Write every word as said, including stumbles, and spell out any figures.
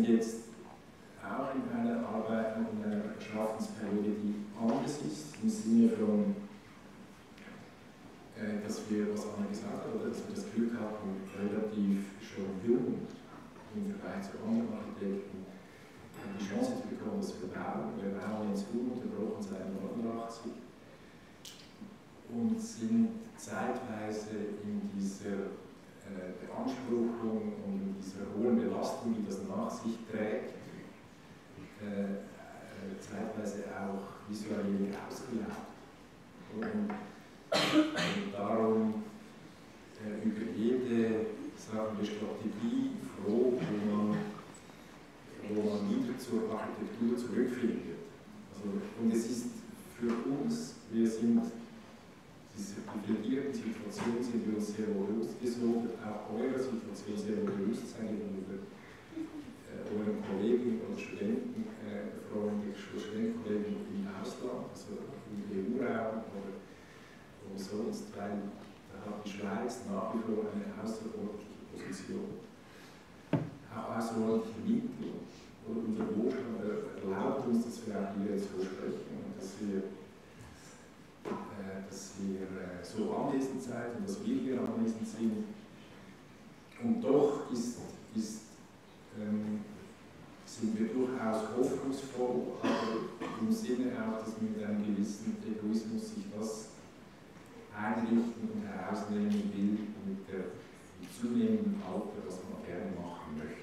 sind jetzt auch in einer Arbeit, in einer Schaffensperiode, die anders ist, im Sinne von, äh, dass wir, was Anna gesagt hat, dass wir das Glück hatten, relativ schon jung im Vergleich zu anderen Architekten die Chance zu bekommen, dass wir bauen. Wir bauen jetzt ununterbrochen seit neunundachtzig und sind zeitweise in dieser äh, Beanspruchung und in dieser hohen Belastung, die das nach sich trägt, äh, äh, zeitweise auch visuell ausgelaugt. Und, und darum äh, über jede, sagen wir, Strategie froh, wo man, wo man wieder zur Architektur zurückfindet. Also, und es ist für uns, wir sind diese privilegierten Situation sind wir uns sehr wohl bewusst, wir sollten auch eurer Situation sehr wohl bewusst sein gegenüber äh, euren Kollegen und Studenten, äh, Freunde, Studentenkollegen im Ausland, also im E U-Raum oder, oder sonst, weil da hat die Schweiz nach wie vor eine außerordentliche Position, auch außerordentliche Mittel. Und unser Wohlstand erlaubt uns, dass wir auch hier jetzt so sprechen und dass wir dass ihr so anwesend seid und dass wir hier anwesend sind. Und doch ist, ist, ähm, sind wir durchaus hoffnungsvoll, aber im Sinne auch, dass man mit einem gewissen Egoismus sich das einrichten und herausnehmen will mit dem zunehmenden Alter, was man gerne machen möchte.